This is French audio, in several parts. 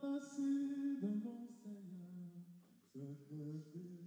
reçu de mon Seigneur ce que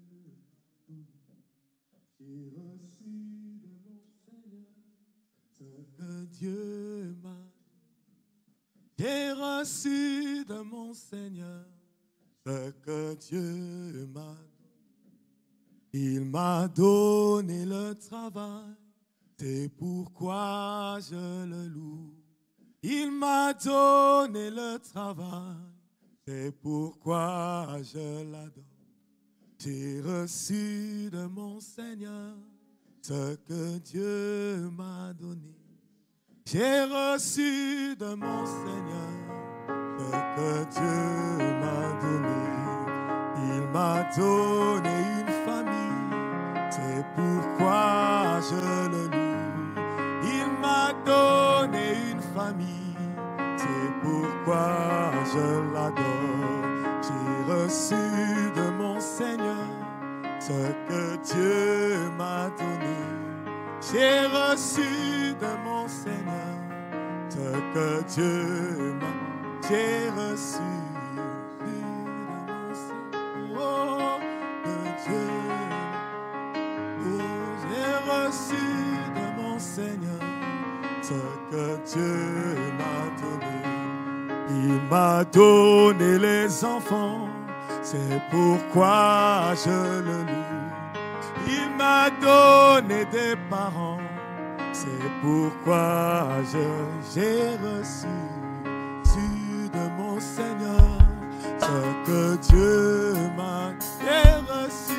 j'ai reçu de mon Seigneur ce que Dieu m'a. J'ai reçu de mon Seigneur ce que Dieu m'a. Il m'a donné le travail, c'est pourquoi je le loue. Il m'a donné le travail, c'est pourquoi je l'adore. J'ai reçu de mon Seigneur ce que Dieu m'a donné. J'ai reçu de mon Seigneur ce que Dieu m'a donné. Il m'a donné une famille, c'est pourquoi je le loue. Il m'a donné une famille, c'est pourquoi je l'adore. J'ai reçu de mon Seigneur ce que Dieu m'a donné. J'ai reçu de mon Seigneur ce que Dieu m'a. J'ai reçu de mon Seigneur, oh, que Dieu m'a. Oh, j'ai reçu de mon Seigneur ce que Dieu m'a donné. Il m'a donné les enfants, c'est pourquoi je le loue. Il m'a donné des parents, c'est pourquoi j'ai reçu de mon Seigneur ce que Dieu m'a. J'ai reçu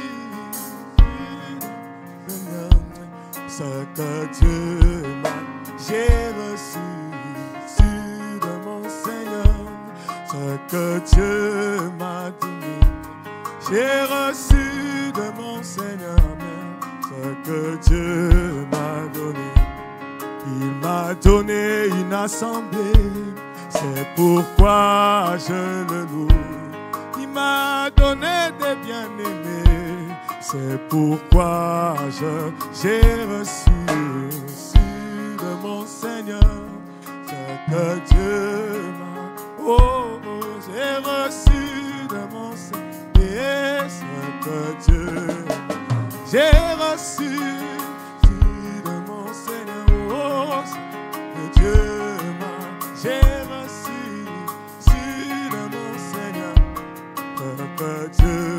ce que Dieu m'a. J'ai reçu de mon Seigneur ce que Dieu m'a donné. J'ai reçu de mon Seigneur ce que Dieu m'a donné. Il m'a donné une assemblée, c'est pourquoi je le loue. Il m'a donné des bien-aimés, c'est pourquoi j'ai reçu de mon Seigneur ce que Dieu m'a. Oh, oh, j'ai reçu de mon Seigneur ce que Dieu m'a. J'ai reçu de mon Seigneur, oh, ce que Dieu m'a. J'ai reçu de mon Seigneur ce que Dieu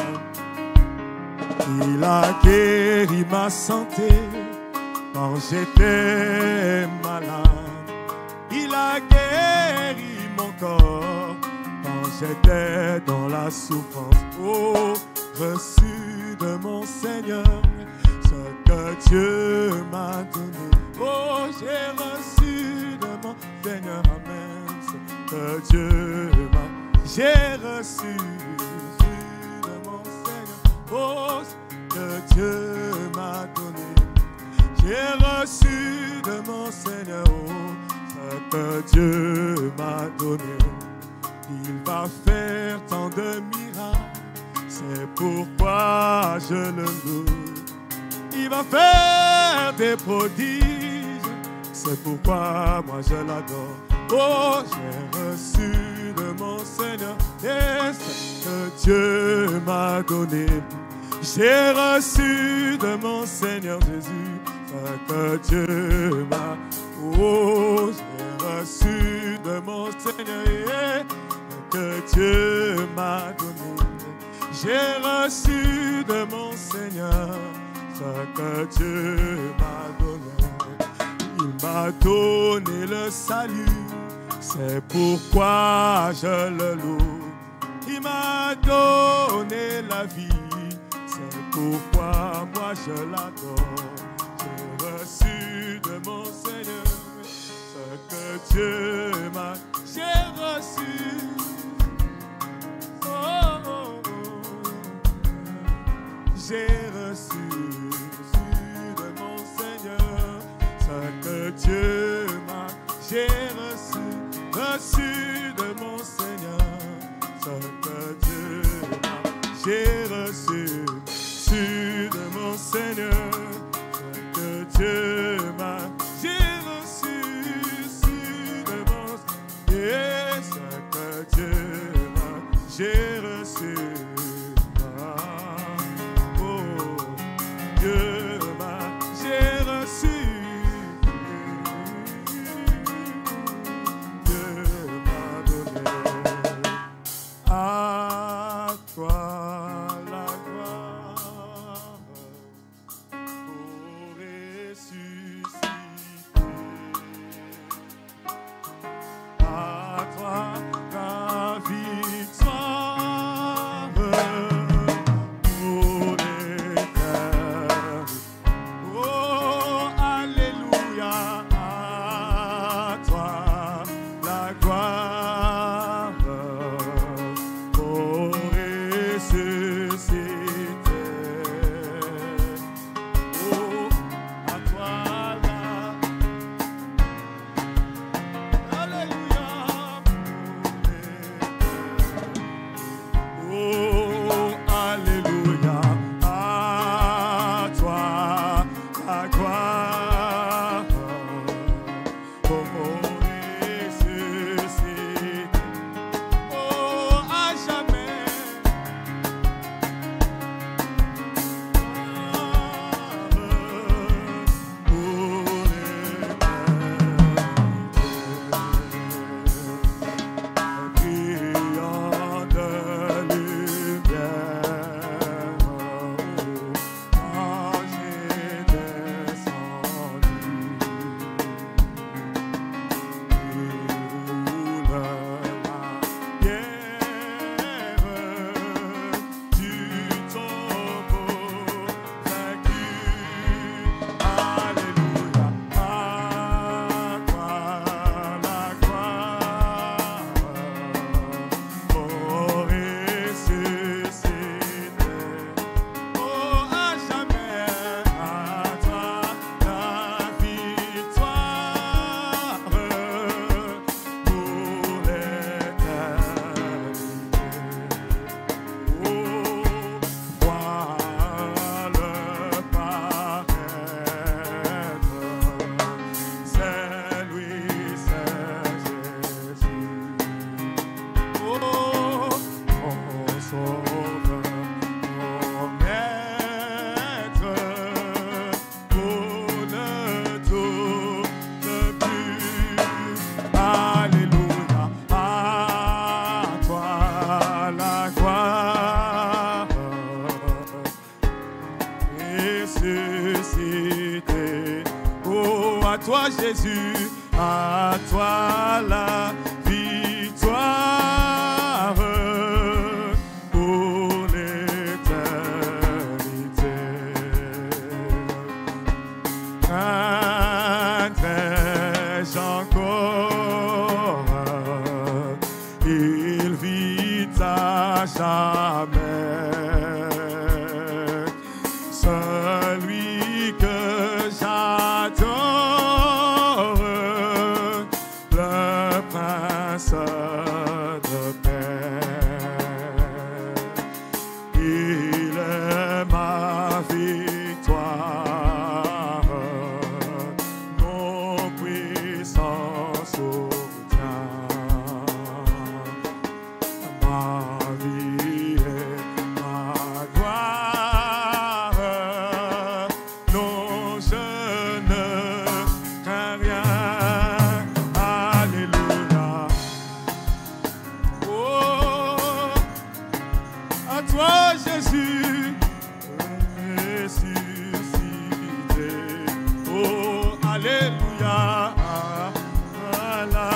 m'a. Il a guéri ma santé quand j'étais malade. Il a guéri mon corps quand j'étais dans la souffrance. Oh, reçu de mon Seigneur ce que Dieu m'a donné. Oh, j'ai reçu de mon Seigneur, amen, ce que Dieu m'a. J'ai reçu de mon Seigneur, oh, ce que Dieu m'a donné. J'ai reçu de mon Seigneur, oh, ce que Dieu m'a donné. Il va faire tant de miracles, c'est pourquoi je le loue. Il va faire des prodiges, c'est pourquoi moi je l'adore. Oh, j'ai reçu de mon Seigneur et ce que Dieu m'a donné. J'ai reçu de mon Seigneur Jésus ce que Dieu m'a. Oh, j'ai reçu de mon Seigneur et ce que Dieu m'a donné. J'ai reçu de mon Seigneur ce que Dieu m'a donné. Il m'a donné le salut, c'est pourquoi je le loue. Il m'a donné la vie, c'est pourquoi moi je l'adore. J'ai reçu de mon Seigneur ce que Dieu m'a. J'ai reçu. Oh, oh, oh. J'ai reçu de mon Seigneur ce que Dieu m'a. J'ai reçu de mon Seigneur ce que Dieu m'a. J'ai reçu de mon Seigneur ce que Dieu m'a. J'ai reçu de mon Seigneur ce que Dieu À toi Jésus, à toi la victoire pour l'éternité. Craindrai-je encore, il vit à jamais. Celui que j'adore, le prince de paix. Il est ma victoire, mon puissant soutien. Ma vie et ma gloire, non, je ne crains rien. Alléluia. Oh, à toi Jésus, ressuscité. Oh, alléluia, à la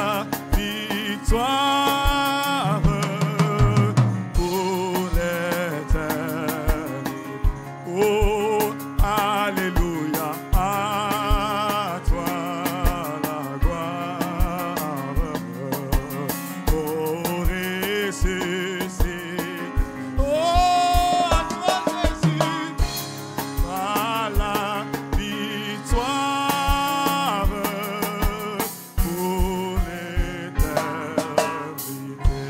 victoire pour l'éternité. Oh, alléluia, à toi la gloire. Oh, ressuscité. Oh, à toi Jésus, à la victoire pour l'éternité.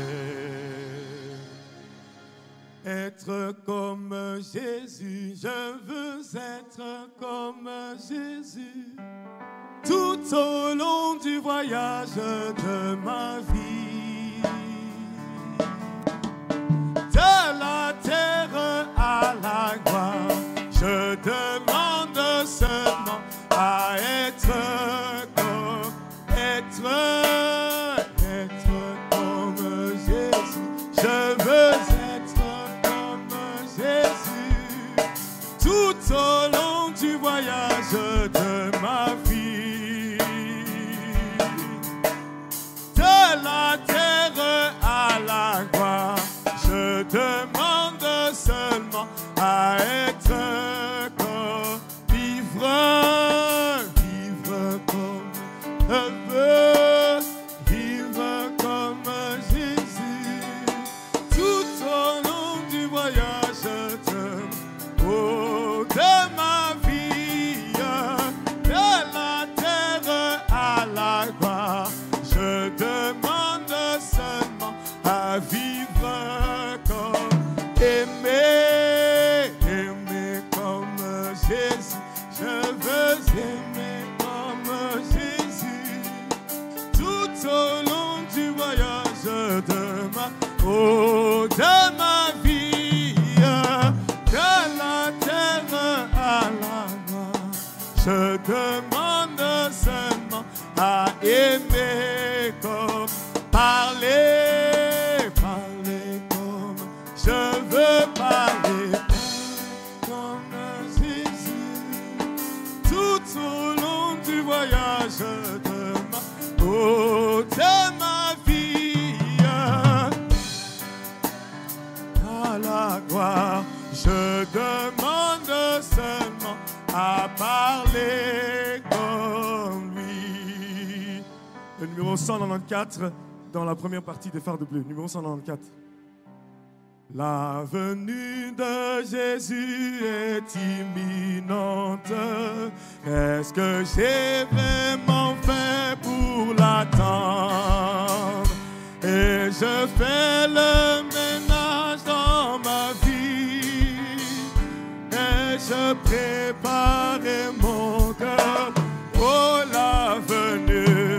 Être comme Jésus, je veux être comme Jésus. Tout au long du voyage de ma vie, de la terre à la gloire, je demande seulement à être comme Jésus. Je veux être comme Jésus tout au long du voyage de ma vie. De la terre à la gloire, je demande seulement à être comme vivre comme je veux, vivre comme Jésus tout au long du voyage de ma vie. De la terre à la gloire, je demande seulement à vivre comme aimer comme Jésus. Je veux aimer comme Jésus tout au long du voyage de ma vie. De la terre à la gloire, je demande seulement à aimer comme parler comme je veux parler comme Jésus tout au long du voyage de ma vie. À la gloire, je demande seulement à parler comme lui. Le numéro 194 dans la première partie des Phares de Bleu. Numéro 194. La venue de Jésus est imminente. Qu'est-ce que j'ai vraiment fait pour l'attendre? Et je fais le ménage dans ma vie. Et je prépare mon cœur pour la venue.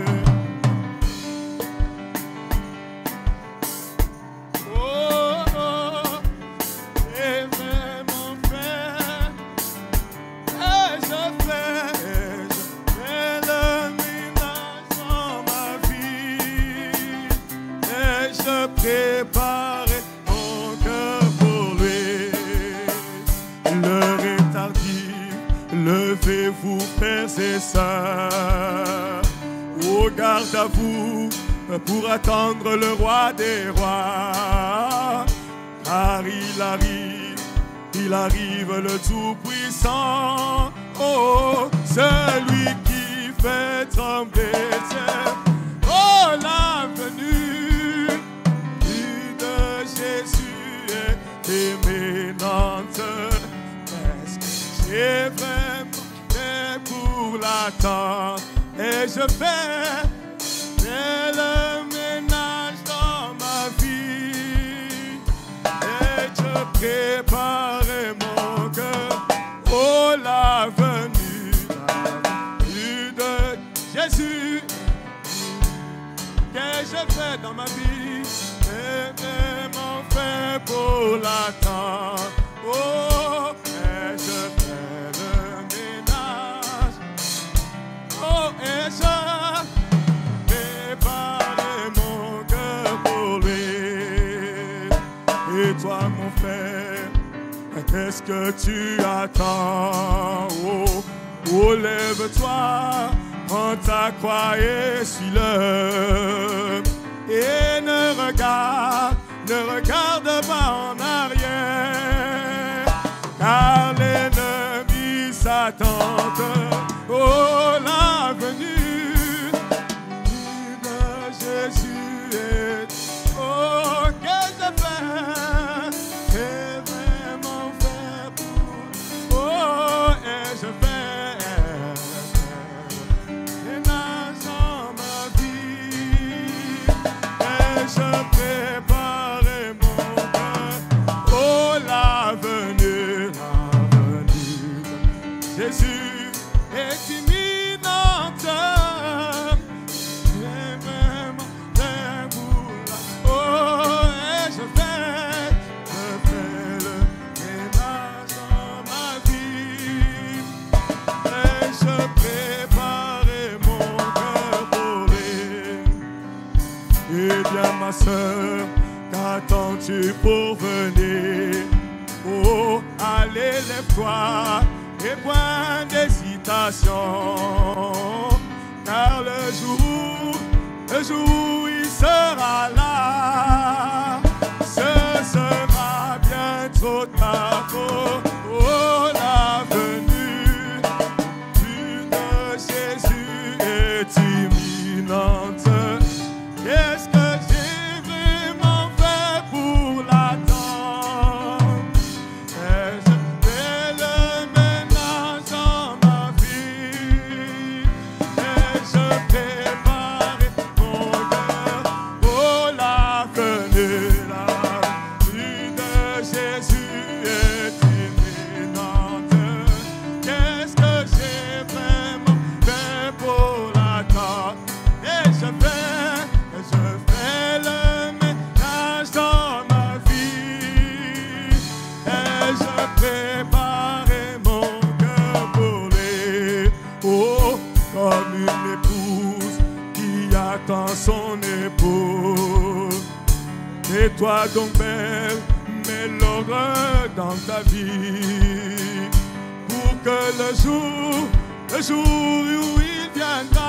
Le Levez-vous, frères et sœurs. Oh, garde à vous pour attendre le roi des rois. Car il arrive le Tout-Puissant. Oh, celui qui fait trembler les cieux. Oh, la venue de Jésus est imminente. Est-ce que j'ai vraiment fait pour l'attendre? Et je fais le ménage dans ma vie. Et je prépare mon cœur. Oh, la venue de Jésus. Que je fais dans ma vie, et vraiment fait pour l'attendre. Oh, et je fais le ménage. Oh, et je prépare mon cœur pour lui. Et toi, mon frère, qu'est-ce que tu attends? Oh, oh, lève-toi. Prends ta croix et suis-le. Et ne regarde pas en arrière. Car l'ennemi s'attend. Oh, la venue de Jésus est. Oh, que je fais? C'est vraiment fait pour. Oh, et je fais. Je prépare mon cœur. Oh, la venue de Jésus est imminente. Et même pour la. Oh, et je fais le ménage dans ma vie. Et je prépare mon cœur pour lui. Eh bien, ma sœur, qu'attends-tu pour venir? Oh, allez, lève-toi et point d'hésitation. Car le jour, il sera là. Ce sera bientôt tard. Oh, la venue de Jésus est imminente. Qu'est-ce que j'ai vraiment fait pour l'attendre? Et je fais le ménage dans ma vie. Et je prépare mon cœur. Oh, la venue de Jésus est imminente. Qu'est-ce que j'ai vraiment fait pour l'attendre? Et je fais le ménage dans ma vie. Et je prépare mon cœur pour lui. Oh, comme une épouse qui attend son époux. Et toi donc, belle, mets l'horreur dans ta vie. Pour que le jour où il viendra,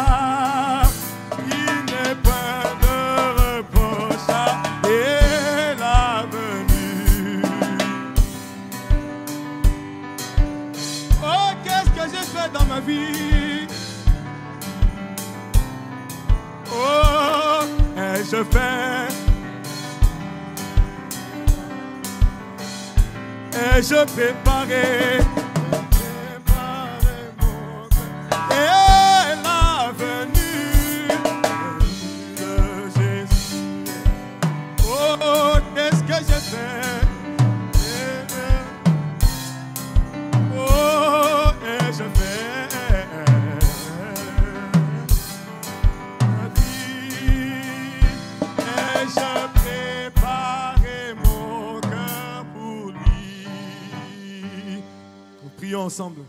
il n'est pas de reproche et la venue. Oh, qu'est-ce que j'ai fait dans ma vie? Oh, et je fais. Et je préparais mon cœur. Et la venue de Jésus. Oh, qu'est-ce que j'ai fait? Oh, et je fais ma vie. Et je préparais mon cœur pour lui. Nous prions ensemble.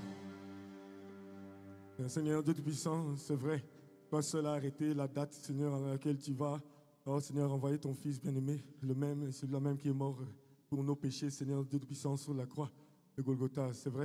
Seigneur Dieu Tout-Puissant, c'est vrai, toi seul as arrêté la date, Seigneur, à laquelle tu vas, oh Seigneur, envoyer ton Fils bien-aimé, le même, celui-là même qui est mort pour nos péchés, Seigneur Dieu Tout-Puissant, sur la croix de Golgotha. C'est vrai,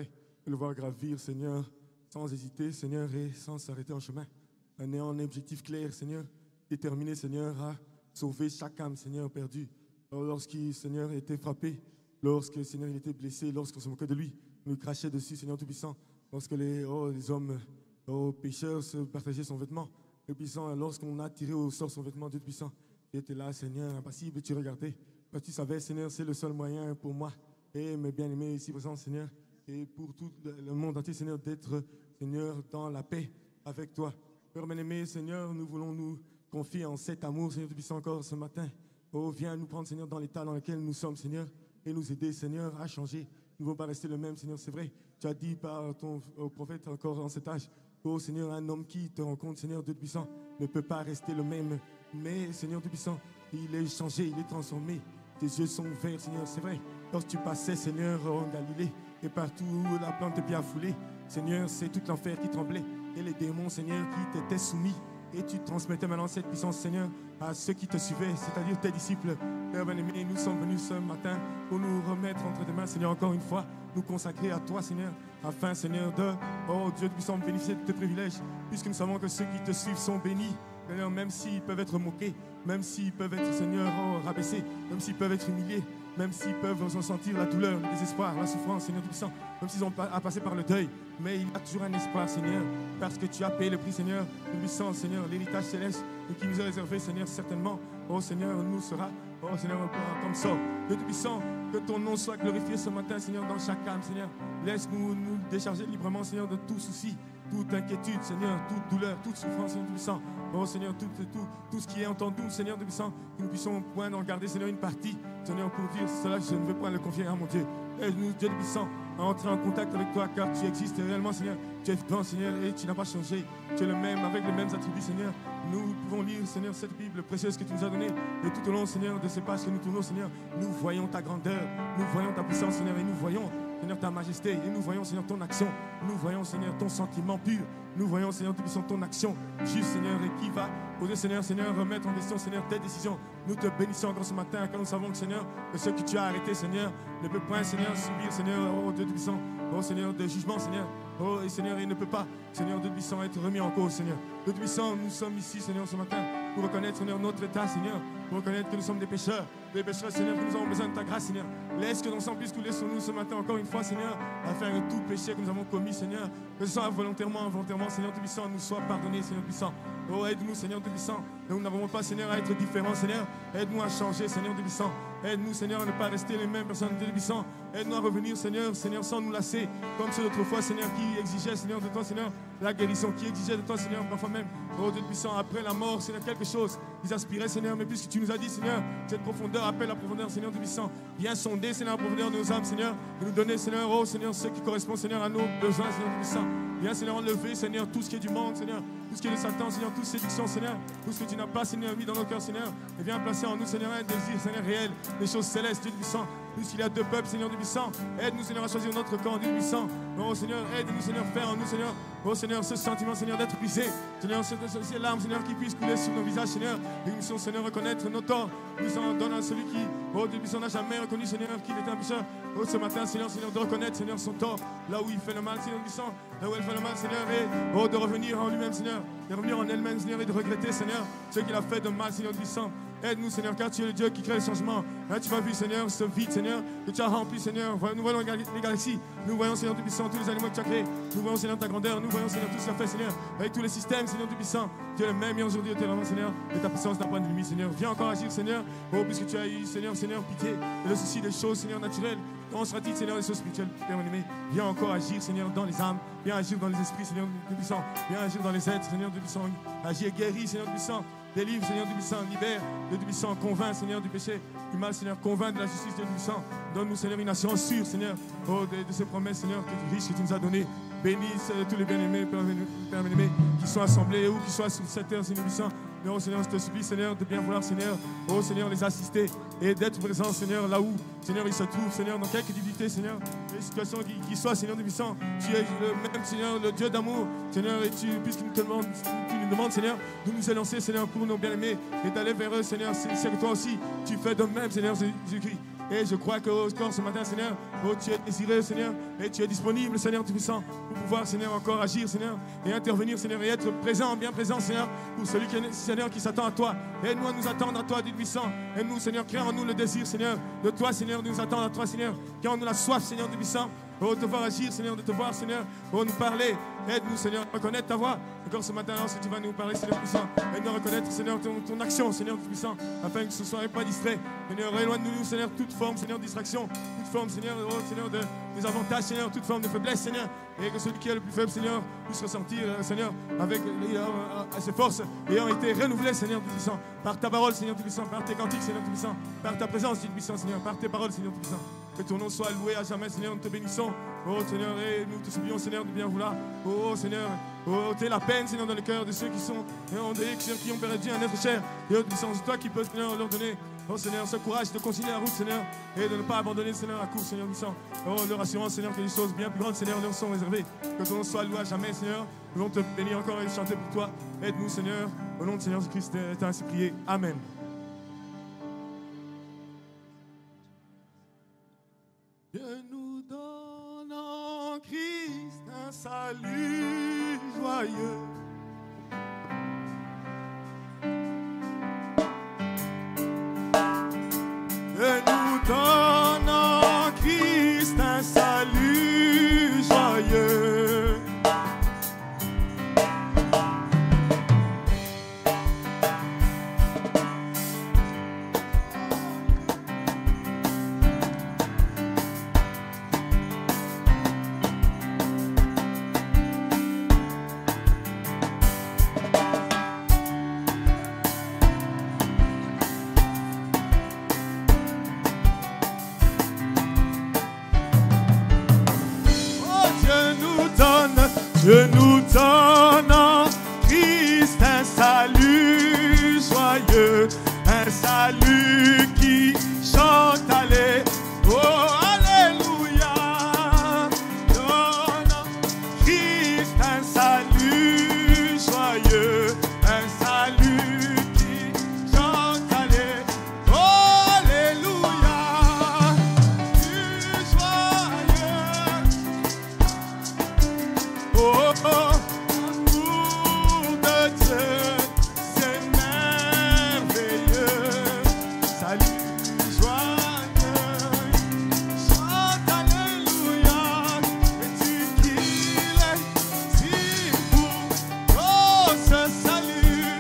de le voir gravir, Seigneur, sans hésiter, Seigneur, et sans s'arrêter en chemin. En ayant un objectif clair, Seigneur, déterminé, Seigneur, à sauver chaque âme, Seigneur, perdue. Lorsqu'il, Seigneur, était frappé, lorsque, Seigneur, il était blessé, lorsqu'on se moquait de lui, on lui crachait dessus, Seigneur Tout-Puissant, lorsque les hommes pécheurs se partageaient son vêtement, Dieu puissant, lorsqu'on a tiré au sort son vêtement, Dieu puissant, tu étais là, Seigneur, impassible, tu regardais. Parce que tu savais, Seigneur, c'est le seul moyen pour moi et mes bien-aimés ici présents, Seigneur, et pour tout le monde entier, Seigneur, d'être, Seigneur, dans la paix avec toi. Père bien-aimé, Seigneur, nous voulons nous confier en cet amour, Seigneur, tu puisses encore ce matin. Oh, viens nous prendre, Seigneur, dans l'état dans lequel nous sommes, Seigneur, et nous aider, Seigneur, à changer. Nous ne voulons pas rester le même, Seigneur, c'est vrai. Tu as dit par ton prophète encore en cet âge, oh, Seigneur, un homme qui te rencontre, Seigneur, Dieu puissant, ne peut pas rester le même. Mais, Seigneur, Dieu puissant, il est changé, il est transformé. Tes yeux sont ouverts, Seigneur, c'est vrai. Lorsque tu passais, Seigneur, en Galilée, et partout où la plante est bien foulée, Seigneur, c'est tout l'enfer qui tremblait. Et les démons, Seigneur, qui t'étaient soumis. Et tu transmettais maintenant cette puissance, Seigneur, à ceux qui te suivaient, c'est-à-dire tes disciples. Père bien-aimé, nous sommes venus ce matin pour nous remettre entre tes mains, Seigneur, encore une fois, nous consacrer à toi, Seigneur, afin, Seigneur, de, oh Dieu, nous puissions bénéficier de tes privilèges, puisque nous savons que ceux qui te suivent sont bénis. Seigneur, même s'ils peuvent être moqués, même s'ils peuvent être, Seigneur, rabaissés, même s'ils peuvent être humiliés, même s'ils peuvent ressentir la douleur, le désespoir, la souffrance, Seigneur Tout-Puissant, même s'ils ont à passer par le deuil, mais il y a toujours un espoir, Seigneur, parce que tu as payé le prix, Seigneur, Tout-Puissant, Seigneur, l'héritage céleste, et qui nous est réservé, Seigneur, certainement, oh Seigneur, nous sera, oh Seigneur, comme ça. Dieu Tout-Puissant, que ton nom soit glorifié ce matin, Seigneur, dans chaque âme, Seigneur. Laisse-nous nous décharger librement, Seigneur, de tout souci, toute inquiétude, Seigneur, toute douleur, toute souffrance, Seigneur Tout-Puissant. Oh Seigneur, tout ce qui est entendu, Seigneur Tout-Puissant, que nous puissions point en garder, Seigneur, une partie, Seigneur, pour dire cela, je ne veux pas le confier à mon Dieu. Aide-nous, Dieu Tout-Puissant, à entrer en contact avec toi, car tu existes réellement, Seigneur. Tu es vivant, Seigneur, et tu n'as pas changé. Tu es le même, avec les mêmes attributs, Seigneur. Nous pouvons lire, Seigneur, cette Bible précieuse que tu nous as donnée. Et tout au long, Seigneur, de ces pages que nous tournons, Seigneur, nous voyons ta grandeur, nous voyons ta puissance, Seigneur, et nous voyons, Seigneur, ta majesté, et nous voyons, Seigneur, ton action. Nous voyons, Seigneur, ton sentiment pur. Nous voyons, Seigneur, Tout-Puissant, ton action juste, Seigneur, et qui va poser, Seigneur, remettre en question, Seigneur, tes décisions. Nous te bénissons encore ce matin, car nous savons que, Seigneur, que ce que tu as arrêté, Seigneur, ne peut point, Seigneur, subir, Seigneur, oh Dieu Tout-Puissant, oh Seigneur, de jugement, Seigneur. Oh, et Seigneur, il ne peut pas, Seigneur, Dieu Tout-Puissant, être remis en cause, Seigneur. Dieu Tout-Puissant, nous sommes ici, Seigneur, ce matin, pour reconnaître, Seigneur, notre état, Seigneur, pour reconnaître que nous sommes des pécheurs, Seigneur, que nous avons besoin de ta grâce, Seigneur. Laisse que ton sang puisse couler sur nous ce matin, encore une fois, Seigneur, afin que tout péché que nous avons commis, Seigneur, que ce soit volontairement, involontairement, Seigneur Tout-Puissant, nous soit pardonné, Seigneur Tout-Puissant. Oh, aide-nous, Seigneur Tout-Puissant. Nous n'avons pas, Seigneur, à être différents, Seigneur. Aide-nous à changer, Seigneur Tout-Puissant. Aide-nous, Seigneur, à ne pas rester les mêmes personnes, Dieu Tout-Puissant. Aide-nous à revenir, Seigneur, sans nous lasser, comme ceux d'autrefois, Seigneur, qui exigeaient, Seigneur, de toi, Seigneur, la guérison, qui exigeait de toi, Seigneur, parfois même, oh Dieu Tout-Puissant, après la mort, Seigneur, quelque chose. Ils aspiraient, Seigneur, mais puisque tu nous as dit, Seigneur, cette profondeur appelle la profondeur, Seigneur Tout-Puissant. Viens sonder, Seigneur, la profondeur de nos âmes, Seigneur, et nous donner, Seigneur, oh Seigneur, ce qui correspond, Seigneur, à nos besoins, Seigneur Tout-Puissant. Viens, Seigneur, enlever, Seigneur, tout ce qui est du monde, Seigneur, tout ce qui est de Satan, Seigneur, toute séduction, Seigneur, tout ce que tu n'as pas, Seigneur, mis dans nos cœurs, Seigneur, et viens placer en nous, Seigneur, un désir, Seigneur, réel, des choses célestes, Dieu Tout-Puissant. Puisqu'il y a deux peuples, Seigneur Dieu puissant, aide-nous, Seigneur, à choisir notre camp, Dieu puissant. Oh Seigneur, aide-nous, Seigneur, faire en nous, Seigneur, oh Seigneur, ce sentiment, Seigneur, d'être brisé. Seigneur, ces larmes, Seigneur, qui puissent couler sur nos visages, Seigneur. Et nous puissions, Seigneur, reconnaître nos torts. Nous en donnons à celui qui, oh Dieu puissant, n'a jamais reconnu, Seigneur, qu'il était un pécheur. Oh, ce matin, Seigneur, de reconnaître, Seigneur, son tort, là où il fait le mal, Seigneur puissant, là où elle fait le mal, Seigneur, et oh, de revenir en lui-même, Seigneur, de revenir en elle-même, Seigneur, et de regretter, Seigneur, ce qu'il a fait de mal, Seigneur puissant. Aide-nous, Seigneur, car tu es le Dieu qui crée le changement. Là, tu as vu, Seigneur, ce vide, Seigneur, que tu as rempli, Seigneur. Nous voyons les galaxies. Nous voyons, Seigneur, Tout-Puissant, tous les animaux que tu as créés. Nous voyons, Seigneur, ta grandeur. Nous voyons, Seigneur, tout ce que tu as fait, Seigneur. Avec tous les systèmes, Seigneur, Tout-Puissant. Tu es le même hier aujourd'hui, éternellement, Seigneur. Et ta puissance n'a pas de limite, Seigneur. Viens encore agir, Seigneur. Oh, puisque tu as eu, Seigneur, pitié. Et le souci des choses, Seigneur, naturelles. Comment sera-t-il, Seigneur, des choses spirituelles, Père mon aimé? Viens encore agir, Seigneur, dans les âmes. Viens agir dans les esprits, Seigneur, Tout-Puissant. Viens agir dans les êtres, Seigneur, Tout-Puissant. Agis et guéris, Seigneur, Tout-Puissant. Délivre, Seigneur Tout-Puissant, libère, Dieu Tout-Puissant, convainc, Seigneur, du péché, du mal, Seigneur, convainc de la justice, Dieu Tout-Puissant. Donne-nous, Seigneur, une assurance sûre, Seigneur, oh, de ces promesses, Seigneur, riches que tu nous as données. Bénisse tous les bien-aimés, Père bien-aimé, qui sont assemblés ou qui soient sur cette terre, Seigneur Tout-Puissant. Mais oh Seigneur, je te supplie, Seigneur, de bien vouloir, Seigneur, oh Seigneur, les assister et d'être présent, Seigneur, là où, Seigneur, ils se trouvent, Seigneur, dans quelque difficulté, Seigneur, les situations qui soient, Seigneur Tout-Puissant. Tu es le même, Seigneur, le Dieu d'amour, Seigneur, et puisque tu nous demandes, Seigneur, de nous élancer, Seigneur, pour nos bien-aimés et d'aller vers eux, Seigneur, c'est que toi aussi, tu fais de même, Seigneur Jésus-Christ. Et je crois que encore ce matin, Seigneur, oh, tu es désiré, Seigneur, et tu es disponible, Seigneur Tout-Puissant, pour pouvoir, Seigneur, encore agir, Seigneur, et intervenir, Seigneur, et être présent, bien présent, Seigneur, pour celui qui est, Seigneur, qui s'attend à toi. Aide-nous à nous attendre à toi, Dieu puissant. Aide-nous, Seigneur, crée en nous le désir, Seigneur, de toi, Seigneur, de nous attendre à toi, Seigneur, crée en nous la soif, Seigneur, Dieu puissant. Oh, de te voir agir, Seigneur, de te voir, Seigneur, oh, nous parler. Aide-nous, Seigneur, à reconnaître ta voix. Encore ce matin, lorsque tu vas nous parler, Seigneur puissant, aide-nous à reconnaître, Seigneur, ton action, Seigneur puissant, afin que ce ne soit pas distrait. Seigneur, éloigne-nous, Seigneur, toute forme, Seigneur, de distraction, toute forme, Seigneur, oh, Seigneur, de désavantage, Seigneur, toute forme de faiblesse, Seigneur, et que celui qui est le plus faible, Seigneur, puisse ressentir, Seigneur, avec ses forces, ayant été renouvelé, Seigneur puissant, par ta parole, Seigneur puissant, par tes cantiques, Seigneur puissant, par ta présence, puissant, Seigneur, par tes paroles, Seigneur puissant. Que ton nom soit loué à jamais, Seigneur, nous te bénissons. Oh Seigneur, et nous te supplions, Seigneur, de bien vouloir. Oh Seigneur, oh, t'es la peine, Seigneur, dans le cœur de ceux qui sont endeuillés, qui ont perdu un être cher. Et c'est toi qui peux, Seigneur, leur donner, oh Seigneur, ce courage de continuer la route, Seigneur, et de ne pas abandonner, Seigneur, la course, Seigneur, puissant. Oh, leur assurance, Seigneur, que des choses bien plus grandes, Seigneur, leur sont réservées. Que ton nom soit loué à jamais, Seigneur. Nous voulons te bénir encore et chanter pour toi. Aide-nous, Seigneur, au nom de Seigneur Jésus-Christ, est ainsi prié. Amen. Dieu nous donne en Christ un salut joyeux. Dieu nous donne en Christ un salut joyeux. Dieu nous donne en Christ un salut joyeux, un salut qui chante, allez, oh alléluia. Donne en Christ un salut joyeux, un salut qui chante, allez, oh alléluia. Du joyeux. Oh, l'amour de Dieu, c'est merveilleux. Salut joyeux, chante alléluia. Et tu qu'il est si beau. Oh, ce salut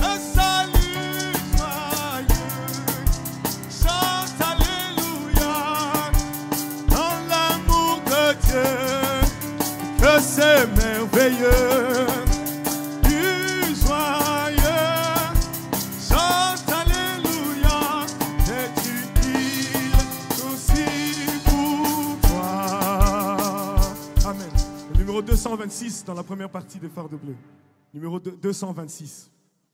joyeux. Chante alléluia. Dans l'amour de Dieu, que c'est merveilleux, du joyeux, chante alléluia, et tu qu'il aussi pour toi. Amen. Le numéro 226 dans la première partie des Fardeaux Bleus. Numéro 226.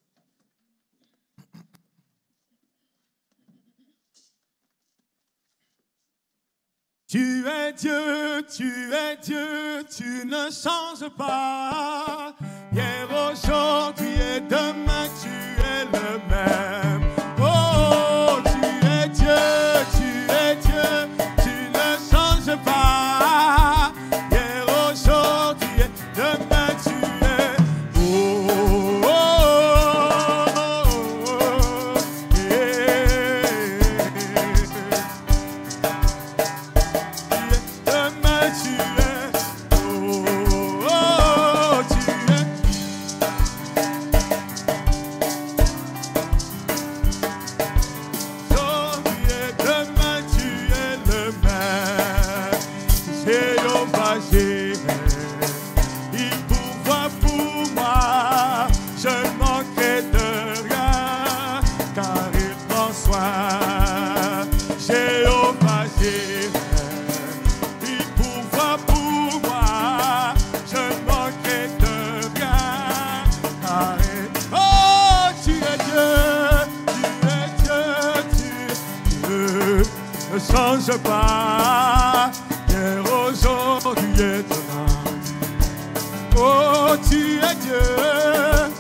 Tu es Dieu, tu ne changes pas. Hier, aujourd'hui et demain, tu es le même. Oh, tu es Dieu, tu ne changes pas. Hier, aujourd'hui et demain, tu es. Oh, oh, oh, oh, yeah. Demain tu es, oh, oh, tu es. Aujourd'hui et demain tu es le même. Jéhovah Jireh, il pourvoit pour moi. Je ne manquerai de rien, car il prend soin. Jéhovah Jireh, il pourvoit pour moi. Je ne manquerai de rien, car il... Oh, tu es Dieu, ne change pas. Hier, aujourd'hui et demain. Oh, tu es Dieu.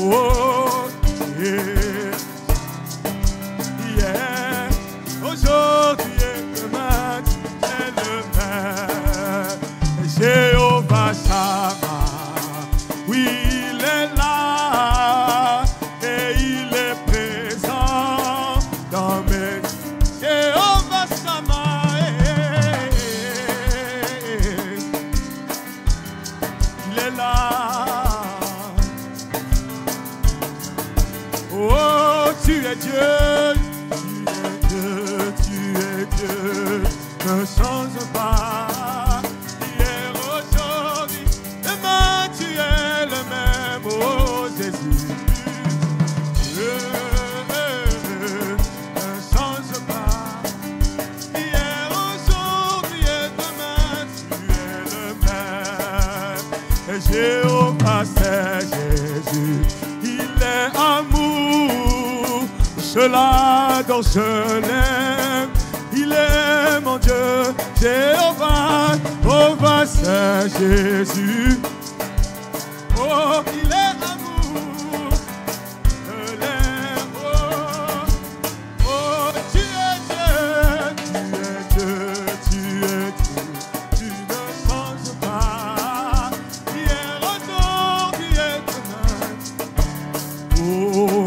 Oh, yeah. Yeah. Aujourd'hui. là. Oh, tu es Dieu, tu es Dieu, ne change pas. Hier, aujourd'hui, demain, tu es le même, oh Jésus. Ne change pas. Hier, aujourd'hui et demain, tu es le même. Et Jéhovah, c'est Jésus, il est amour. Je l'adore, je l'aime. Il est mon Dieu, Jéhovah, Jéhovah, c'est Jésus. Oh, il est amour, je l'aime. Oh, oh, tu es Dieu, tu es Dieu, tu es Dieu, tu ne changes pas. Hier, aujourd'hui et demain. Oh.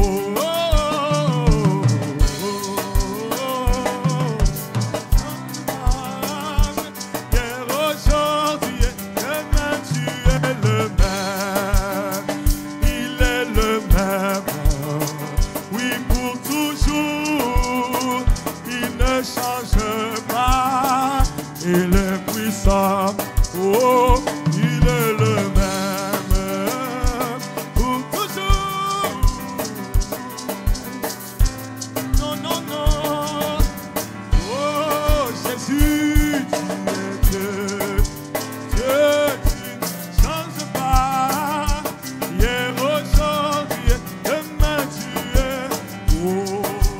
Il est puissant, oh, il est le même pour toujours. Non, non, non, oh Jésus, tu es Dieu, Dieu, tu ne changes pas. Hier, aujourd'hui, demain tu es, oh.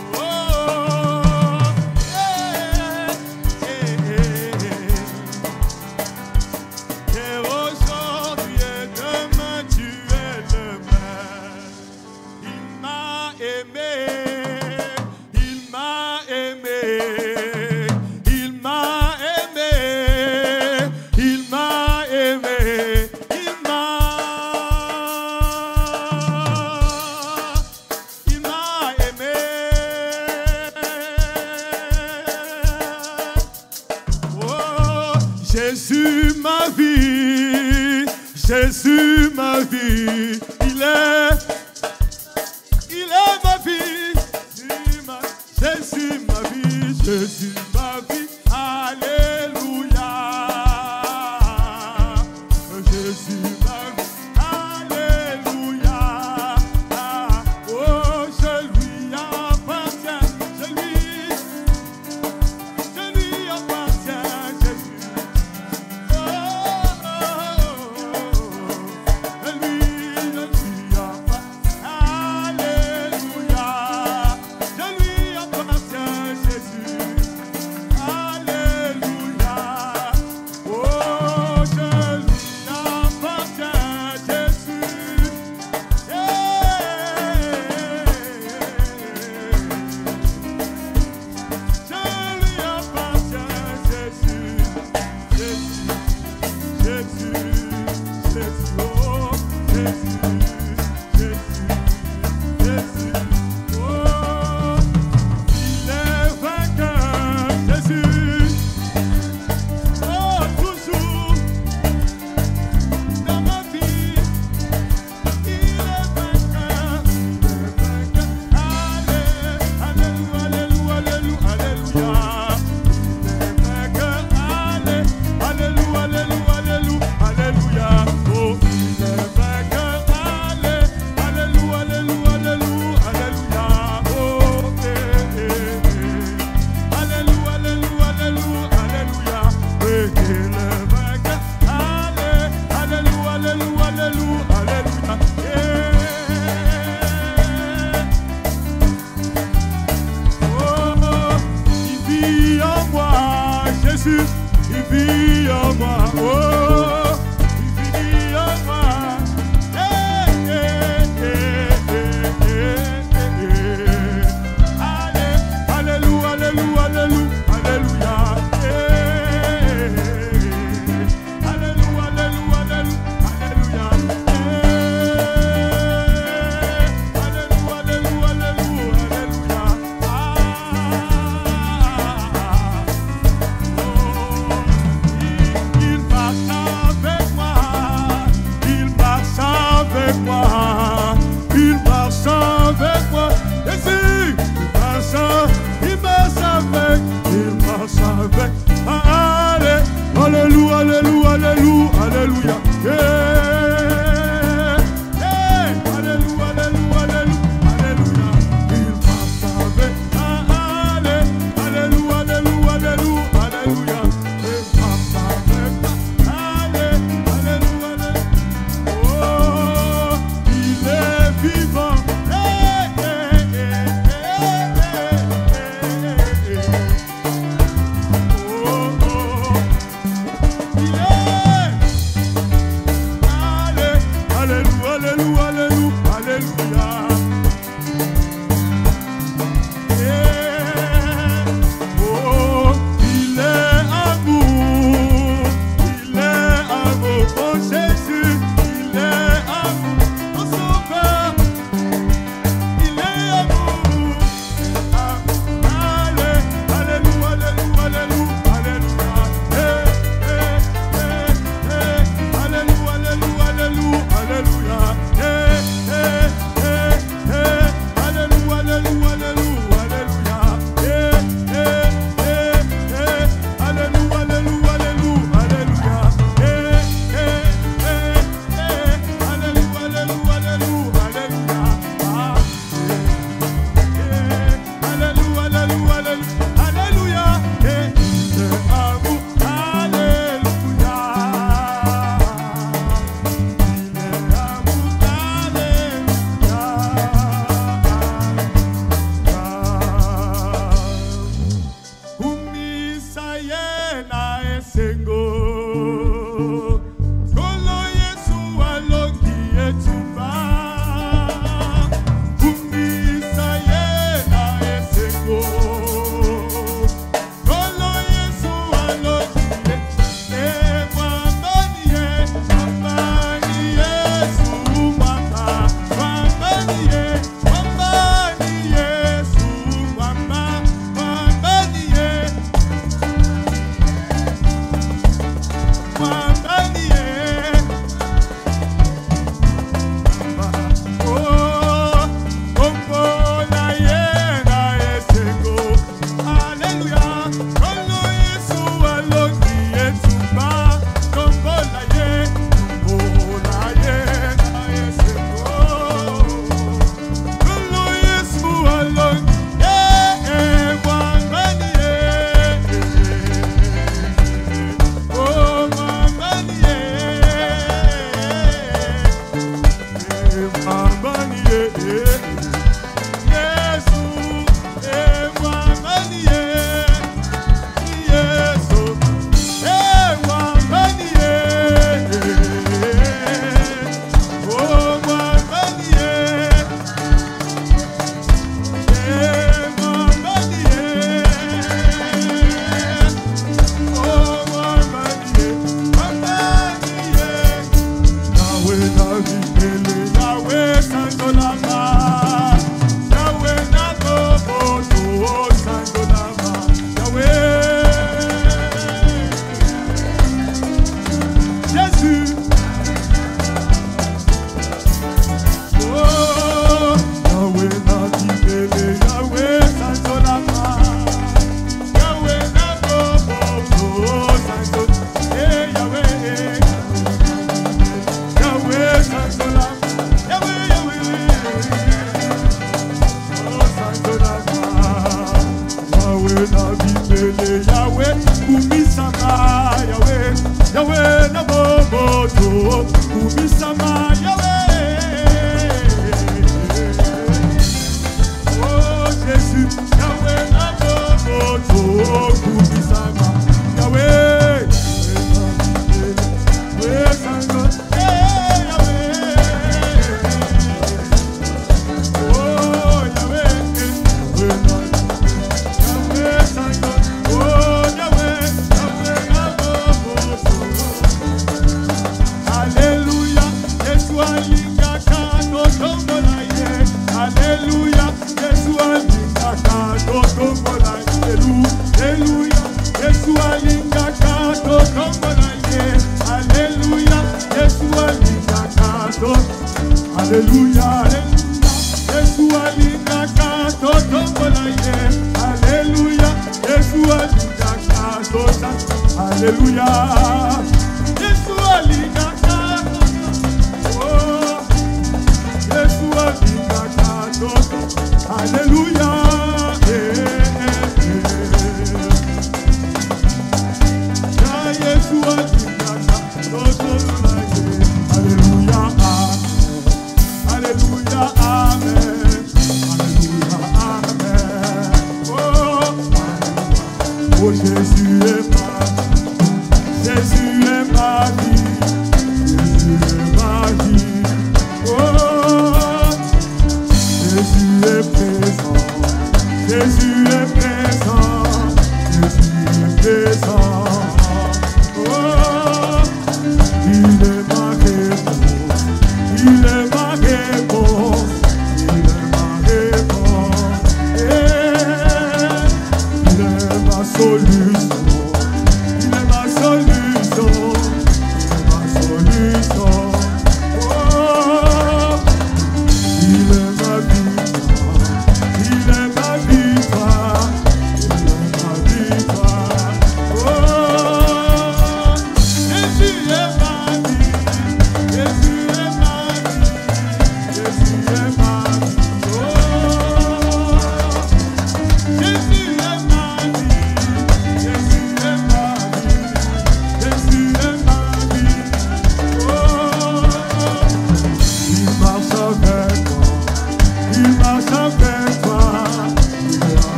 Jésus ma vie, Jésus ma vie, il est ma vie, Jésus ma vie, Jésus ma vie, alléluia. Jésus ma vie, alléluia. Oh, je lui appartiens, je lui appartiens, Jésus. Il vit en moi, oh, il vit en moi. Alléluia, alléluia, alléluia, alléluia. Alléluia, alléluia, alléluia, alléluia. Alléluia, alléluia, alléluia. Jésus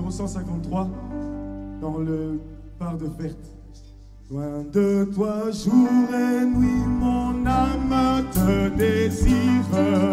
numéro 153 dans le phare de Ferte. Loin de toi, jour et nuit, mon âme te désire.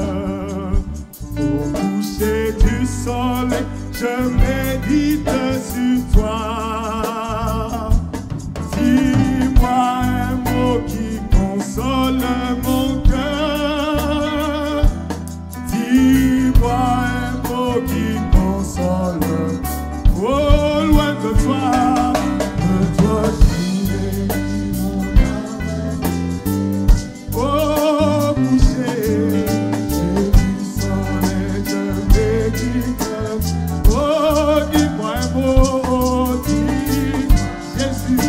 Au coucher du soleil, je médite sur toi. Dis-moi un mot qui console mon cœur. Dis-moi un mot qui console. Oh, loin de toi, oh, coucher, j'ai du soleil, je médite. Oh, dis-moi un mot, oh, dis Jésus.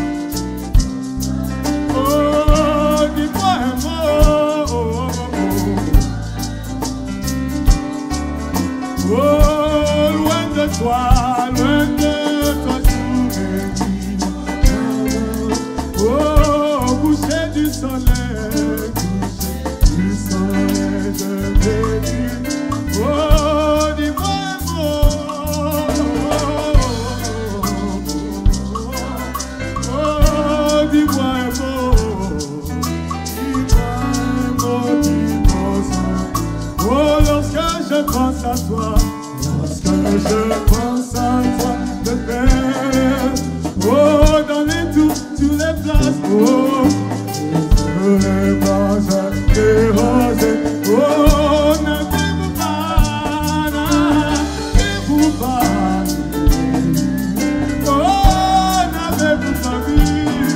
Oh, dis-moi un mot, oh, oh, oh, loin de toi, jour et nuit. Oh, coucher du soleil, je médite. Oh, dis-moi un mot. Oh, dis-moi un mot. Dis-moi un mot qui console. Oh, lorsque je pense à toi, lorsque je pense à toi, de faire. Oh, dans les tours, tous les places. Oh, les bras des roses. Oh, n'avez-vous pas, n'avez-vous pas, oh, n'avez-vous pas vu,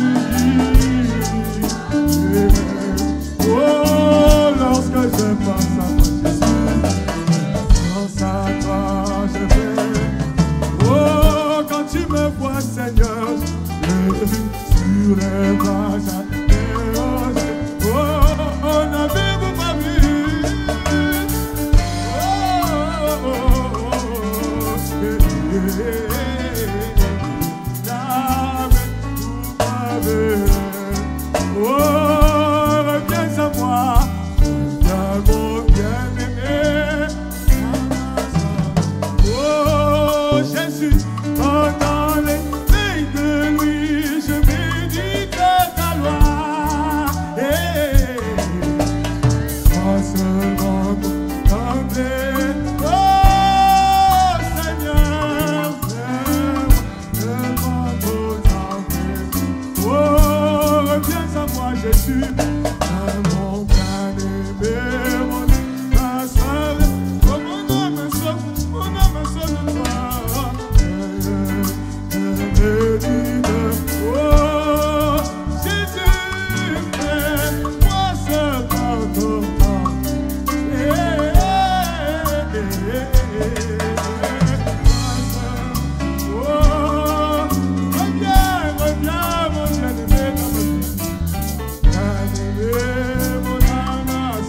oh, lorsque je pense à toi, Jésus, pense à toi, je vais, oh, quand tu me vois, Seigneur, je sur les bras des roses. Oh, n'avez-vous pas vu? N'avez-vous pas vu? Oh, reviens à moi, reviens mon bien-aimé. Oh, Jésus, pendant les veilles de nuit, je médite ta loi. Seulement contempler, oh Seigneur, seulement contempler. Oh, reviens à moi, Jésus, mon bien-aimé, ma soeur. Oh, mon âme sauve de toi. Je médite, oh Jésus, fais-moi seulement contempler. Oh, reviens, mon bien-aimé dans ma vie. Bien-aimé, mon âme.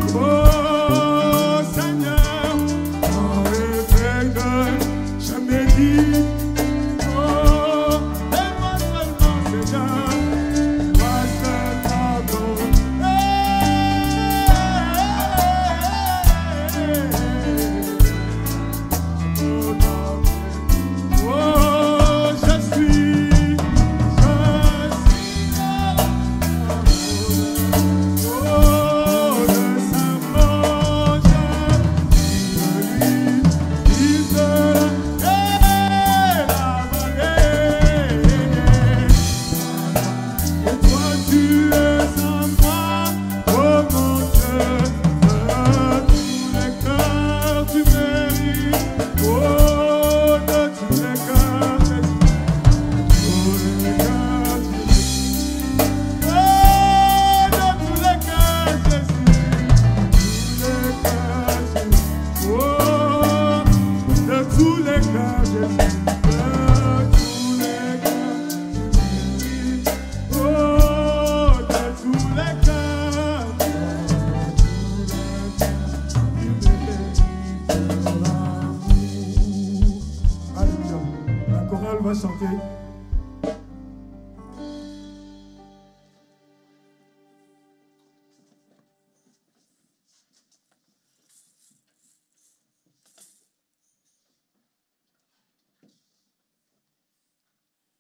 Oh, Seigneur, en réveil, je médite. Oh, aime-moi seulement, Seigneur. Moi seulement ton. Oh, je suis oh, le Saint-Ange, celui qui se la vallée. Et toi tu es en moi, oh mon Dieu, de tous les cœurs tu mérites, oh de tous les cœurs, tous les cœurs tu mérites, oh de tous les cœurs Jésus, oh de tous les cœurs Jésus, de tous les cœurs tu mérites, oh de tous les cœurs, Alléluia. La chorale va chanter.